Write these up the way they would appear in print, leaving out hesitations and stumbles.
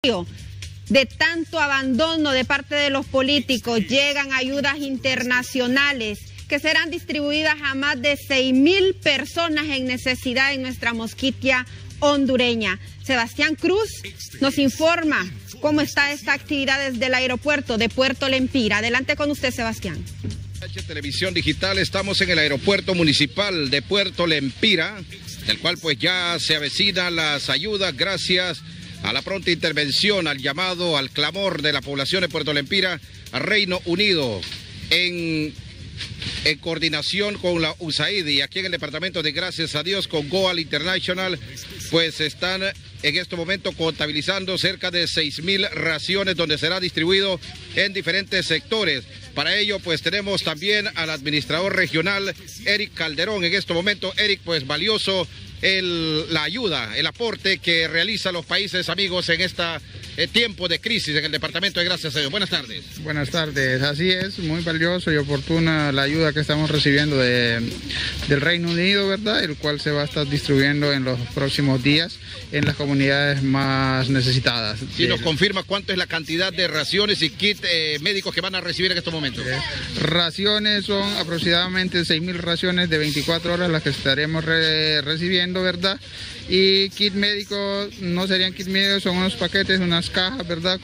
medio de tanto abandono de parte de los políticos, llegan ayudas internacionales que serán distribuidas a más de 6,000 personas en necesidad en nuestra Mosquitia hondureña. Sebastián Cruz nos informa cómo está esta actividad desde el aeropuerto de Puerto Lempira. Adelante con usted, Sebastián. Televisión Digital, estamos en el aeropuerto municipal de Puerto Lempira, del cual pues ya se avecinan las ayudas gracias a la pronta intervención, al llamado, al clamor de la población de Puerto Lempira, a Reino Unido, en coordinación con la USAID y aquí en el departamento de Gracias a Dios con Goal International, pues están en este momento contabilizando cerca de 6,000 raciones donde será distribuido en diferentes sectores. Para ello pues tenemos también al administrador regional Eric Calderón. En este momento, Eric, pues valioso la ayuda, el aporte que realizan los países amigos en esta tiempo de crisis en el departamento de Gracias a Dios. Buenas tardes. Buenas tardes, así es, muy valioso y oportuna la ayuda que estamos recibiendo del Reino Unido, ¿verdad? El cual se va a estar distribuyendo en los próximos días en las comunidades más necesitadas. Si nos confirma cuánto es la cantidad de raciones y kits médicos que van a recibir en estos momentos. Raciones son aproximadamente 6,000 raciones de 24 horas las que estaremos recibiendo, ¿verdad? Y kit médico, no serían kit médicos, son unos paquetes, unas cajas, ¿verdad?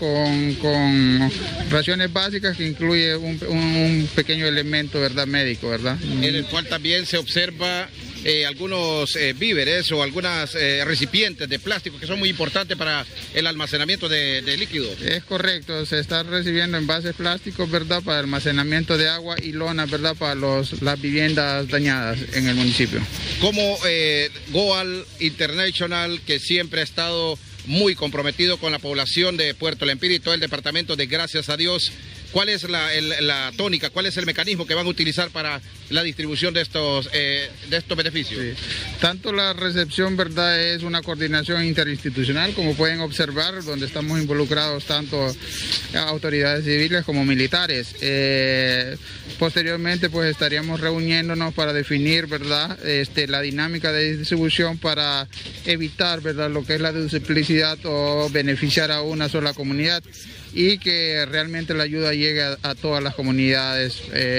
Con raciones básicas que incluye un pequeño elemento, ¿verdad? Médico, ¿verdad? En el cual también se observa algunos víveres o algunas recipientes de plástico que son muy importantes para el almacenamiento de líquidos. Es correcto, se están recibiendo envases plásticos, ¿verdad? Para almacenamiento de agua y lonas, ¿verdad? Para las viviendas dañadas en el municipio. Como Goal International, que siempre ha estado muy comprometido con la población de Puerto Lempira y todo el departamento de Gracias a Dios, ¿cuál es la tónica, cuál es el mecanismo que van a utilizar para la distribución de estos beneficios? Sí. Tanto la recepción, ¿verdad? Es una coordinación interinstitucional, como pueden observar, donde estamos involucrados tanto autoridades civiles como militares. Posteriormente, pues estaríamos reuniéndonos para definir, ¿verdad? La dinámica de distribución para evitar, ¿verdad? Lo que es la duplicidad o beneficiar a una sola comunidad y que realmente la ayuda llegue a todas las comunidades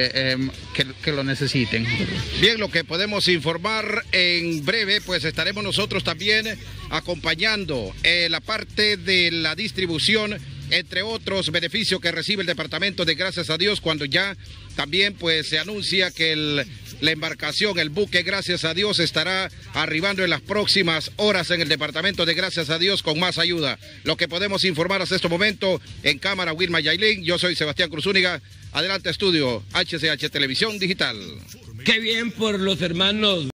que lo necesiten. Bien, lo que podemos informar en breve, pues estaremos nosotros también acompañando la parte de la distribución, entre otros beneficios que recibe el departamento de Gracias a Dios, cuando ya también pues se anuncia que la embarcación, el buque Gracias a Dios, estará arribando en las próximas horas en el departamento de Gracias a Dios con más ayuda. Lo que podemos informar hasta este momento, en cámara Wilma Yailin, yo soy Sebastián Cruz Zúñiga. Adelante, estudio HCH Televisión Digital. Qué bien por los hermanos